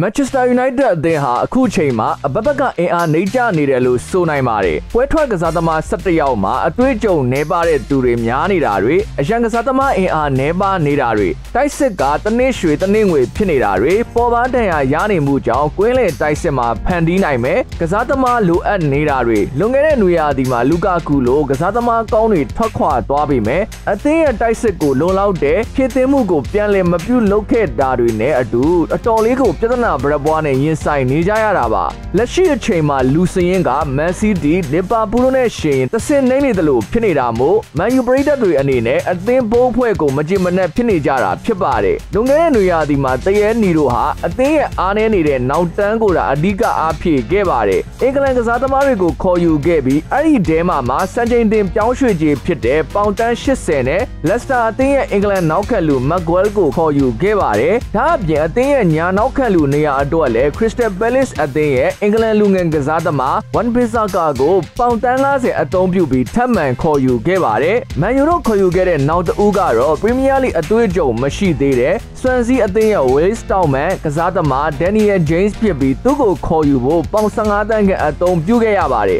Manchester United အသင်းဟာအခုချိန်မှာအဘက်ကအင်အားနှိမ့်ကျနေတယ်လို့ဆိုနိုင်ပါတယ်။ပွဲထွက်ကစားသမား17ယောက်မှာအတွေ့အကြုံနည်းပါတဲ့သူတွေများနေတာတွေအရန်ကစားသမားအင်အားနည်းပါနေတာတွေတိုက်စစ်ကတနည်းရွှေတနည်းငွေဖြစ်နေတာတွေပေါ်ပါတန်ရာရနေမှုကြောင့်ကွင်းလေတိုက်စစ်မှာဖန်တီးနိုင်မယ်ကစားသမားလိုအပ်နေတာတွေလွန်ခဲ့တဲ့နွေရာသီမှာလူကာကူလိုကစားသမားကောင်းတွေထွက်ခွာသွားပြီမယ်အသင်းရဲ့တိုက်စစ်ကိုလုံလောက်တဲ့ဖြစ်သင်းမှုကိုပြန်လည်မပြုလုပ်ခဲ့တာတွေနဲ့အတူအတော်လေးကိုပြဿနာဗရက်ပွားနဲ့ရင်ဆိုင်နေကြရတာပါလက်ရှိအချိန်မှာလူစရင်ကမန်စီးတီးလီဗာပူးတို့နဲ့ရှင်တဆင့်နှိမ့်နေတယ်လို့ဖြစ်နေတာမို့မန်ယူပရိသတ်တွေအနေနဲ့အသင်းဘုံဖွဲ့ကိုမကြင်မနှက်ဖြစ်နေကြတာဖြစ်ပါတယ်လွန်ခဲ့တဲ့နွေရာသီမှာတရဲနီတို့ဟာအသင်းရဲ့အားနည်းနေတဲ့နောက်တန်းကိုဒါအဓိကအားဖြည့်ခဲ့ပါတယ်အင်္ဂလန်ကစားသမားတွေကိုခေါ်ယူခဲ့ပြီးအဲ့ဒီတဲမှာစံချိန်တင်ပြောင်းရွှေ့ခြင်းဖြစ်တဲ့ပေါင်တန်း80နဲ့လက်စတာအသင်းရဲ့အင်္ဂလန်နောက်ခံလူမက်ဂွဲလ်ကိုခေါ်ယူခဲ့ပါတယ်ဒါအပြင်အသင်းရဲ့ညာနောက်ခံလူနေရာအတွက်လည်းခရစ္စတယ်ပဲလစ်အသင်းရဲ့အင်္ဂလန်လူငယ်ကစားသမားဝန်ဘီဆာကာကိုပေါင်တန်း90အသုံးပြုပြီးထပ်မံခေါ်ယူခဲ့ပါတယ်မန်ယူတို့ခေါ်ယူခဲ့တဲ့နောက်တဦးကတော့ပရီးမီးယားလိအသွေးကြုံမရှိသေးတဲ့ဆွမ်စီအသင်းရဲ့ဝေးစ်တောင်မန်ကစားသမားဒန်နီယယ်ဂျိမ်းစ်ဖြစ်ပြီးသူ့ကိုခေါ်ယူဖို့ပေါင်15တန်းကအသုံးပြုခဲ့ရပါတယ်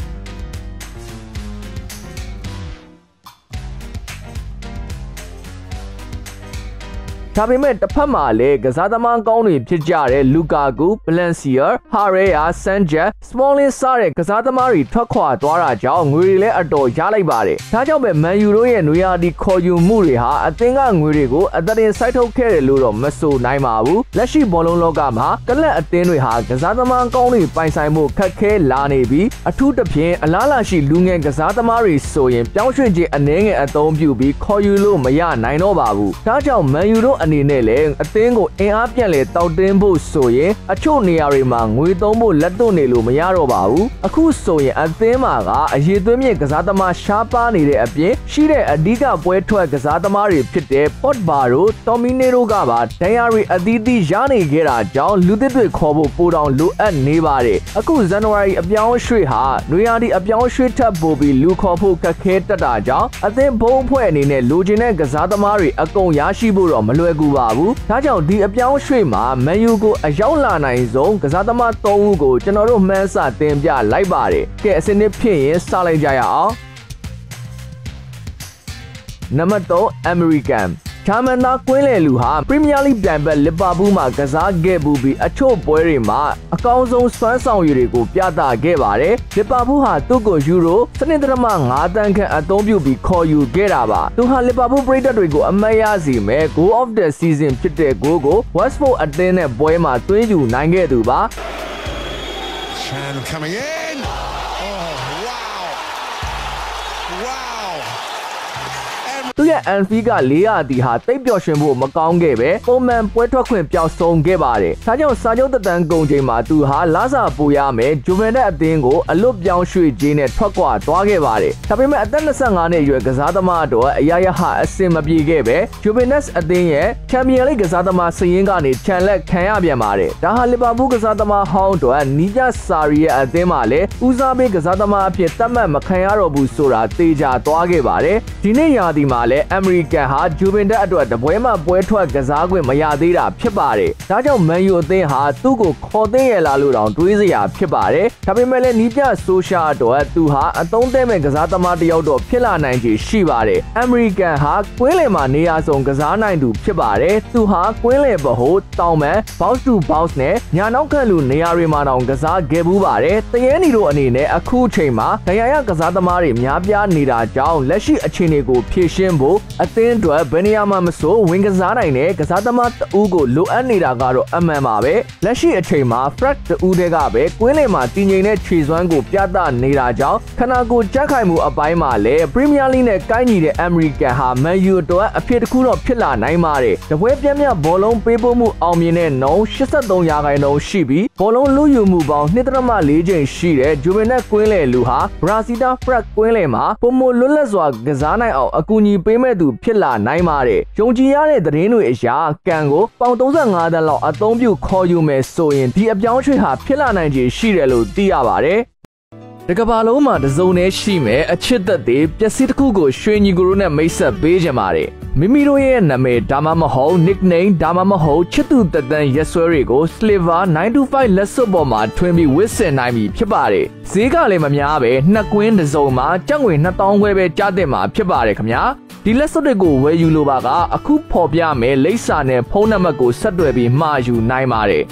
ဒါပေမဲ့တစ်ဖက်မှာလည်းကစားသမားကောင်းတွေဖြစ်ကြတဲ့လူကာကူဘလန်စီယာဟာရေယာဆန်ဂျက်စမောလင်းစားတဲ့ကစားသမားတွေထွက်ခွာသွားတာကြောင့်ငွေတွေလည်းအတော်ရလိုက်ပါတယ်ဒါကြောင့်ပဲမန်ယူတို့ရဲ့နွေရာသီခေါ်ယူမှုတွေဟာအသင်းကငွေတွေကိုအသက်တင်စိုက်ထုတ်ခဲ့တယ်လို့တော့မဆိုနိုင်ပါဘူးလက်ရှိဘောလုံးလောကမှာကလပ်အသင်းတွေဟာကစားသမားကောင်းတွေပိုင်ဆိုင်မှုခက်ခဲလာနေပြီးအထူးသဖြင့်အလားလာရှိလူငယ်ကစားသမားတွေဆိုရင်ပြောင်းရွှေ့ခြင်းအနည်းငယ်အသုံးပြုပြီးခေါ်ယူလို့မရနိုင်တော့ပါဘူးဒါကြောင့်မန်ယူတို့အနေနဲ့လည်းအသင်းကိုအင်အားပြန်လဲတောက်တင်းဖို့ဆိုရင်အချို့နေရာတွေမှာငွေသုံးဖို့လက်သွတ်နေလို့မရတော့ပါဘူးအခုဆိုရင်အသင်းမှာကအရေးသွင်းမြင့်ကစားသမားရှားပါနေတဲ့အပြင်ရှိတဲ့အဓိကပွဲထွက်ကစားသမားတွေဖြစ်တဲ့ပေါ့ဘာတို့တော်မီနေတို့ကပါဒဏ်ရာတွေအသီးသီးရနေခဲ့တာကြောင့်လူသစ်တွေခေါ်ဖို့ပိုတောင်လိုအပ်နေပါတယ်အခုဇန်နဝါရီအပြောင်းရွှေ့ဟာနွေရာသီအပြောင်းရွှေ့ထပ်ပို့ပြီးလူခေါ်ဖို့ခက်ခဲတတ်တာကြောင့်အသင်းဘုံအဖွဲ့အနေနဲ့လိုချင်တဲ့ကစားသမားတွေအကုန်ရရှိဖို့တော့မလွယ်ကူပါဘူးဒါကြောင့်ဒီအပြောင်းရွှေ့မှာမန်ယူကိုအရောက်လာနိုင်ဆုံးကစားသမား3ဦးကိုကျွန်တော်တို့မှန်းဆတင်ပြလိုက်ပါတယ်ကဲအစနစ်ဖြစ်ရင်စလိုက်ကြရအောင်နံပါတ်3 Americanဂျာမန်သားကွင်းလေလူဟာပရီးမီးယားလိပြိုင်ဘက်လီဗာပူးမှာကစားခဲ့ပြီးအချို့ပွဲတွေမှာအကောင်းဆုံးစွမ်းဆောင်ရည်တွေကိုပြသခဲ့ပါတယ်လီဗာပူးဟာသူ့ကိုယူရို7.5 တန်းခန့်အသုံးပြုပြီးခေါ်ယူခဲ့တာပါသူဟာလီဗာပူးပရိသတ်တွေကိုအမတ်ရစေမဲ့ Goal of the Season ဖြစ်တဲ့ဂိုးကို Watford အသင်းနဲ့ပွဲမှာသွင်းယူနိုင်ခဲ့သူပါ Chan coming in သူရဲ့ Anfield က400တီဟာတိတ်ပျော်ရွှင်ဖို့မကောင်းခဲ့ပဲပုံမှန်ပွဲထွက်ခွင့်ပျောက်ဆုံးခဲ့ပါတယ်။ဒါကြောင့်စာချုပ်သက်တမ်းကုန်ချိန်မှာသူဟာလာစာပိုရမယ်ဂျူဗန်တက်အသင်းကိုအလွတ်ပြောင်းရွှေ့ခြင်းနဲ့ထွက်ခွာသွားခဲ့ပါတယ်။ဒါပေမဲ့အသက်25နှစ်အရွယ်ကစားသမားတို့အရာရဟာအဆင်မပြေခဲ့ပဲဂျူဗန်တက်အသင်းရဲ့ချန်ပီယံလိကစားသမားစရင်းကနေချန်လက်ခံရပြန်ပါတယ်။ဒါဟာလီဗာပူးကစားသမားဟောင်းတို့နီးကြစာရီရဲ့အသင်းမှာလည်းဦးစားပေးကစားသမားအဖြစ်သတ်မှတ်မခံရတော့ဘူးဆိုတာသေချာသွားခဲ့ပါတယ်။ဒီနေ့ရာသီမှာလည်းအမေရိကန်ဟာဂျူဗင်တက်အတွက်တပွဲမှပွဲထွက်ကစားခွင့်မရသေးတာဖြစ်ပါတယ်။ဒါကြောင့်မန်ယူအသင်းဟာသူ့ကိုခေါ်သိမ်းရလာလို့တောင်တွေးစရာဖြစ်ပါတယ်။ဒါပေမဲ့လည်းနီးပြဆိုရှာအတွက်သူဟာအသုံးသဲမဲ့ကစားသမားတစ်ယောက်တော့ဖြစ်လာနိုင်ခြေရှိပါတယ်။အမေရိကန်ဟာကွင်းလယ်မှာနေရာစုံကစားနိုင်သူဖြစ်ပါတယ်။သူဟာကွင်းလယ်ဘဟုတောင်မန် box to box နဲ့ညာနောက်ခံလူနေရာတွေမှာတောင်ကစားခဲ့မှုပါတယ်။တရဲနီတို့အနေနဲ့အခုချိန်မှာဒဏ်ရာရကစားသမားတွေများပြားနေတာကြောင့်လက်ရှိအခြေအနေကိုဖြေရှင်းဖို့အသင်းအတွက်ဘယ်နေရာမှာမဆိုဝင်ကစားနိုင်တဲ့ကစားသမားတဦးကိုလိုအပ်နေတာကတော့အမှန်ပါပဲလက်ရှိအချိန်မှာ Fred တဦးတည်းကပဲကွင်းလယ်မှာတည်ငြိမ်တဲ့ခြေစွမ်းကိုပြသနေတာကြောင့်ခနာကိုကြက်ခိုင်မှုအပိုင်းမှာလည်း Premier League နဲ့ကိုင်းညီတဲ့ American ဟာ Man U အတွက်အဖြစ်တစ်ခုတော့ဖြစ်လာနိုင်ပါတယ်တပွဲပြင်းပြဘောလုံးပေးပို့မှုအောင်မြင်တဲ့နှုန်း83%ရှိပြီးဘောလုံးလူယူမှုပေါင်း 2.4 ချိန်ရှိတဲ့ဂျူဗင်တက်ကွင်းလယ်လူဟာဘရာဇီတာ Fred ကွင်းလယ်မှာပုံမလွတ်လပ်စွာကစားနိုင်အောင်အကူအညီပေးမဲ့သူဖြစ်လာနိုင်ပါတယ်။ယုံကြည်ရတဲ့သတင်းတွေအရကန်ကိုပေါင်35တန်းလောက်အသုံးပြုခေါ်ယူမယ်ဆိုရင်ဒီအပြောင်းရွှေ့ဟာဖြစ်လာနိုင်ခြေရှိတယ်လို့သိရပါတယ်။တကဘာလုံးမှာတစုံနဲ့ရှိမဲ့အချစ်သက်တွေပျက်စီးတစ်ခုကိုရွှေညီကိုတို့နဲ့မိတ်ဆက်ပေးကြပါတယ်မိမိတို့ရဲ့နာမည်ဒါမှမဟုတ် nickname ဒါမှမဟုတ်ချစ်သူတသက်ရက်စွဲတွေကို Sliver 925လက်စွပ်ပေါ်မှာထွင်းပြီးဝစ်ဆင်နိုင်ပြီဖြစ်ပါတယ်ဈေးကလည်းမများပဲနှစ်ကွင်းတစ်စုံမှာကျပ်ငွေ2000ခွဲပဲကျတဲ့မှာဖြစ်ပါတယ်ခင်ဗျာဒီလက်စွပ်တွေကိုဝယ်ယူလိုပါကအခုဖော်ပြမယ်လိပ်စာနဲ့ဖုန်းနံပါတ်ကိုဆက်သွယ်ပြီးမှာယူနိုင်ပါတယ်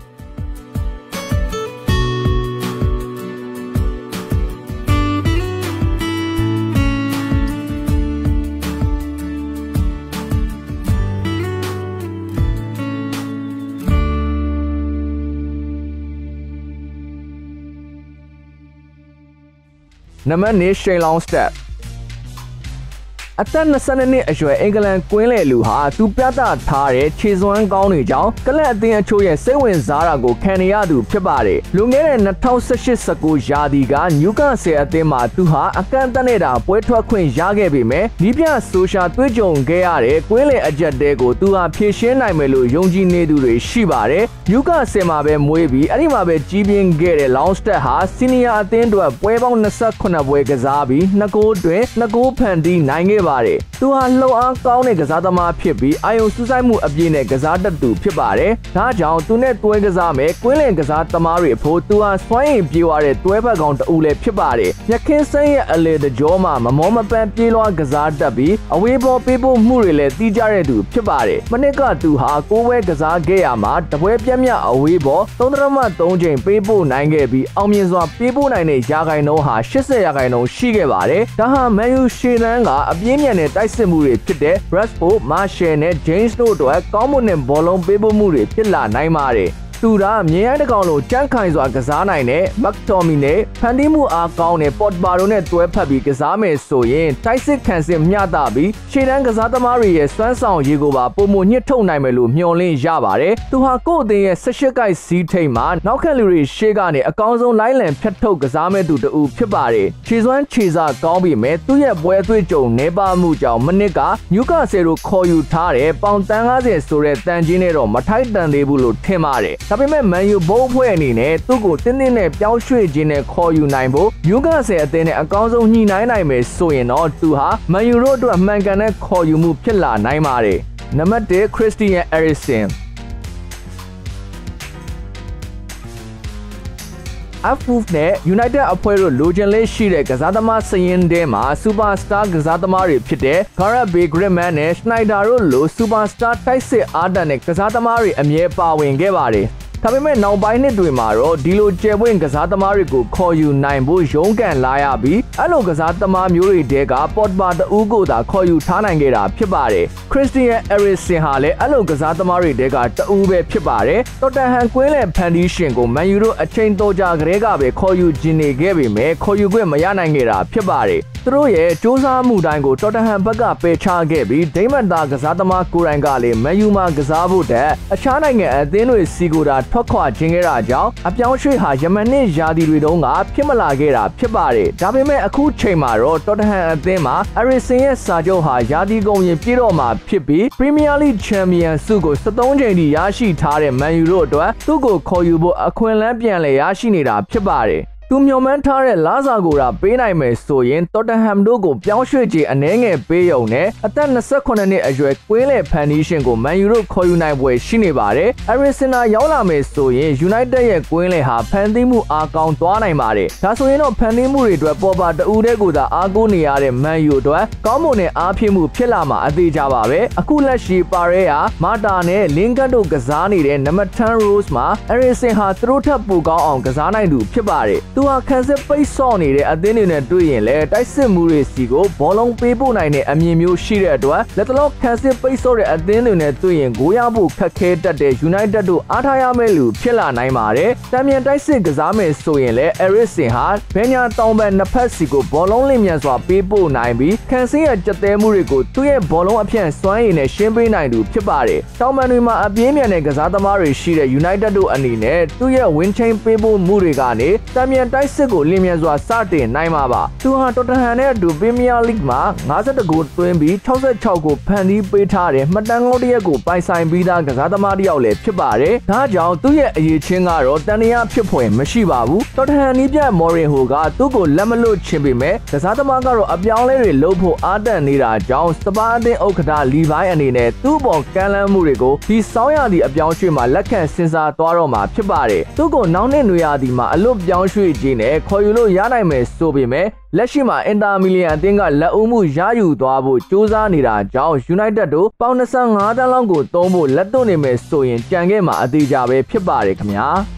နံပါတ်1 Shane Longstaff အသက်22နှစ်အရွယ်အင်္ဂလန်ကွင်းလေလူဟာသူပြသထားတဲ့ခြေစွမ်းကောင်းတွေကြောင့်ကလပ်အသင်းအချို့ရဲ့စိတ်ဝင်စားတာကိုခံနေရသူဖြစ်ပါတယ်။လွန်ခဲ့တဲ့2018-19ရာသီကနျူကာဆယ်အသင်းမှာသူဟာအကန့်အသတ်နဲ့တာပွဲထွက်ခွင့်ရခဲ့ပေမဲ့ဒီပြဆိုရှာတွေ့ကြုံခဲ့ရတဲ့ကွင်းလေအကြက်တဲကိုသူဟာဖြည့်ရှင်းနိုင်မယ်လို့ယုံကြည်နေသူတွေရှိပါတယ်။နျူကာဆယ်မှာပဲမွေးပြီးအဲ့ဒီမှာပဲကြီးပြင်းခဲ့တဲ့ Longstaff ဟာစီနီယာအသင်းအတွက်ပွဲပေါင်း28ပွဲကစားပြီး2ဂိုးတွင်2ဂိုးဖန်တီးနိုင်ခဲ့ပါတယ်သူဟာလှုပ်အားကောင်းတဲ့ကစားသမားဖြစ်ပြီးအာယုံစူးစိုက်မှုအပြည့်နဲ့ကစားတတ်သူဖြစ်ပါတယ်။ဒါကြောင့်သူနဲ့တွဲကစားမဲ့ကွင်းလင်ကစားသမားတွေအဖို့သူဟာစွမ်းရည်ပြေဝတဲ့တွဲဘက်ကောင်တအူလည်းဖြစ်ပါတယ်။မြက်ခင်းစန်းရဲ့အလေတကြောမှာမမောမပန်းပြေးလွှားကစားတတ်ပြီးအဝေးဘောပေးဖို့မှုတွေလည်းတီးကြတဲ့သူဖြစ်ပါတယ်။မနစ်ကသူဟာကိုးပွဲကစားခဲ့ရမှာတပွဲပြတ်မြတ်အဝေးဘော3.3ချိန်ပေးဖို့နိုင်ခဲ့ပြီးအောင်မြင်စွာပေးဖို့နိုင်တဲ့ရာခိုင်နှုန်းဟာ80%ရှိခဲ့ပါတယ်။ဒါဟာမန်ယူရှေ့တန်းကအပြင်းမြန်တဲ့တိုက်စစ်မှုတွေဖြစ်တဲ့ Rashford, Martial နဲ့ James တို့အတွက်ကောင်းမွန်တဲ့ဘောလုံးပေးပို့မှုတွေဖြစ်လာနိုင်ပါတယ်။သူကမြင်ရတဲ့ကောင်လိုကြမ်းခိုင်စွာကစားနိုင်တဲ့ McTominay ဖန်တီးမှုအားကောင်းတဲ့ Pogba တို့နဲ့တွဲဖက်ပြီးကစားမယ်ဆိုရင်တိုက်စစ်ခံစစ်မျှတပြီးရှေ့တန်းကစားသမားတွေရဲ့စွမ်းဆောင်ရည်ကိုပါပုံမညှစ်ထုတ်နိုင်မယ်လို့မျှော်လင့်ရပါတယ်။သူဟာကိုယ့်အသင်းရဲ့18ကိုက်စီးထိပ်မှာနောက်ခံလူတွေရှေ့ကနေအကောင်းဆုံးလိုင်းလံဖြတ်ထုတ်ကစားမဲ့သူတူဖြစ်ပါတယ်။ခြေစွမ်းခြေစားကောင်းပြီးမဲ့သူ့ရဲ့ပွဲအတွေ့အကြုံနေပါမှုကြောင့်မနစ်ကနျူကာဆယ်တို့ခေါ်ယူထားတဲ့ပေါင်350ဆိုတဲ့တန်ကြီးနဲ့တော့မထိုက်တန်သေးဘူးလို့ထင်ပါတယ်။ဒါပေမဲ့မန်ယူဘုတ်ဖွဲ့အနေနဲ့သူ့ကိုတင်းတင်းနဲ့ပြောင်းရွှေ့ခြင်းနဲ့ခေါ်ယူနိုင်ဖို့နျူကာဆယ်အသင်းနဲ့အကောင်းဆုံးညှိနှိုင်းနိုင်မယ်ဆိုရင်တော့သူဟာမန်ယူတို့အတွက်မှန်ကန်တဲ့ခေါ်ယူမှုဖြစ်လာနိုင်ပါတယ်။နံပါတ်1 Christian Eriksen F-Move နဲ့ United အဖွဲ့တို့လိုချင်လေးရှိတဲ့ကစားသမားစရင်ထဲမှာ Superstar ကစားသမားတွေဖြစ်တဲ့ Gareth Bale, Griezmann နဲ့ Schneider တို့လို Superstar တိုက်စစ်အားတန်တဲ့ကစားသမားတွေအမြဲပါဝင်ခဲ့ပါတယ်။ဒါပေမဲ့နောက်ပိုင်းနှစ်တွေမှာတော့ဒီလိုကျယ်ပွင့်ကစားသမားတွေကိုခေါ်ယူနိုင်ဖို့ရုန်းကန်လာရပြီးအဲ့လိုကစားသမားမျိုးတွေတဲက Pogba တဦးကိုသာခေါ်ယူထားနိုင်ခဲ့တာဖြစ်ပါတယ်။ Christian Eriksen ဟာလည်းအဲ့လိုကစားသမားတွေတဲကတဦးပဲဖြစ်ပါတယ်။ Tottenham ကွင်းလယ်ဖန်တီးရှင်ကိုမန်ယူတို့အချိန်တော်ကြာကလေးကပဲခေါ်ယူခြင်းနေခဲ့ပေမဲ့ခေါ်ယူခွင့်မရနိုင်ခဲ့တာဖြစ်ပါတယ်။သူတို့ရဲ့စ조사မှုတိုင်းကို Tottenham ဘက်ကပယ်ချခဲ့ပြီးဒိမန်တာကစားသမားကိုယ်တိုင်ကလည်းမန်ယူမှာကစားဖို့တဲ့အခြားနိုင်ငံအသင်းတွေစီကိုတာထွက်ခွာခြင်းခဲ့တာကြောင့်အပြောင်းရွှေ့ဟာယမန်နှစ်ရာသီတွေတုန်းကဖြစ်မလာခဲ့တာဖြစ်ပါတယ်။ဒါပေမဲ့အခုချိန်မှာတော့ Tottenham အသင်းမှာ Eriksen ရဲ့စာချုပ်ဟာရာသီကုန်ရင်ပြည့်တော့မှာဖြစ်ပြီး Premier League Champion ဆုကို73ချိန်ထိရရှိထားတဲ့မန်ယူတို့အတွက်သူ့ကိုခေါ်ယူဖို့အခွင့်အလမ်းပြန်လည်ရရှိနေတာဖြစ်ပါတယ်။သူမျှော်မှန်းထားတဲ့လာစာကိုတာပေးနိုင်မယ်ဆိုရင် Tottenham တို့ကိုပြောင်းရွှေ့ခြင်းအနည်းငယ်ပေးရုံနဲ့အသက်28နှစ်အရွယ်ကွင်းလယ်ဖန်တီးရှင်ကိုမန်ယူတို့ခေါ်ယူနိုင်ပွဲရှိနေပါတယ်။ Eriksen ရောက်လာမယ်ဆိုရင် United ရဲ့ကွင်းလယ်ဟာဖန်တီးမှုအားကောင်းသွားနိုင်ပါတယ်။ဒါဆိုရင်တော့ဖန်တီးမှုတွေအတွက်ပေါ်ပါတူတဲ့ကိုသာအားကိုးနေရတဲ့မန်ယူအတွက်ကောင်းမွန်တဲ့အားဖြည့်မှုဖြစ်လာမှာအသေးကြပါပဲ။အခုလက်ရှိပါရဲဟာမာတာနဲ့လင်ကတ်တို့ကစားနေတဲ့နံပါတ်10 Rose မှာ Eriksen ဟာသူတို့ထပ်ပိုကောင်းအောင်ကစားနိုင်သူဖြစ်ပါတယ်။သူဟာခံစစ်ပိတ်ဆော့နေတဲ့အသင်းတွေနဲ့တွေ့ရင်လည်းတိုက်စစ်မှုတွေစီကိုဘောလုံးပေးပို့နိုင်တဲ့အမြင်မျိုးရှိတဲ့အတွက်လက်တလောခံစစ်ပိတ်ဆော့တဲ့အသင်းတွေနဲ့တွေ့ရင်ဂိုးရဖို့ခက်ခဲတတ်တဲ့ United တို့အားထားရမယ့်လူဖြစ်လာနိုင်ပါတယ်။တံမြန်တိုက်စစ်ကစားမယ်ဆိုရင်လည်း Eriksen ဟာဘယ်ညာတောင်ပံနှစ်ဖက်စီကိုဘောလုံးလင်းမြန်စွာပေးပို့နိုင်ပြီးခံစစ်ရဲ့ကြက်တဲမှုတွေကိုသူ့ရဲ့ဘောလုံးအဖြန့်စွမ်းရည်နဲ့ရှင်းပေးနိုင်သူဖြစ်ပါတယ်။တောင်ပံတွေမှာအပြင်းမြန်တဲ့ကစားသမားတွေရှိတဲ့ United တို့အနေနဲ့သူ့ရဲ့ win chain ပေးပို့မှုတွေကနေတံမြန်ပြန်တိုက်စစ်ကိုလင်းမြန်စွာစတင်နိုင်မှာပါသူဟာတော်တဟန်နဲ့အတူပရီးမီးယားလိဂ်မှာ52ဂိုးသွင်းပြီး66ဂိုးဖန်တီးပေးထားတဲ့မှတ်တမ်းကောင်းတစ်ရပ်ကိုပိုင်ဆိုင်ပြီးသားကစားသမားတစ်ယောက်လည်းဖြစ်ပါတယ်ဒါကြောင့်သူ့ရဲ့အရေးချင်းကတော့တန်တရားဖြစ်ဖွယ်မရှိပါဘူးတော်တဟန်နီးပြမော်ရင်ဟိုကသူ့ကိုလက်မလွတ်ချင်ပေမဲ့ကစားသမားကတော့အပြောင်းလဲတွေလုပ်ဖို့အားတန်နေတာကြောင့်စပါးအသင်းဥက္ကဋ္ဌလီဘိုင်းအနေနဲ့သူ့ပေါ်ကမ်းလှမ်းမှုတွေကိုဒီစောင်းရသည့်အပြောင်းရွှေ့မှာလက်ခံစဉ်းစားသွားတော့မှာဖြစ်ပါတယ်သူ့ကိုနောက်နှစ်နွေရာသီမှာအလွတ်ပြောင်းရွှေ့ခြင်းနဲ့ခေါ်ယူလို့ရနိုင်မယ်ဆိုပေမဲ့လက်ရှိမှာအင်တာမီလီယံအသင်းကလက်ဦးမှုရယူသွားဖို့ကြိုးစားနေတာကြောင့် United တို့ပေါင်25တန်းလောက်ကိုသုံးဖို့လက်သွင်းနေမယ်ဆိုရင်ကြံခဲ့မှာအသေးကြပဲဖြစ်ပါတယ်ခင်ဗျာ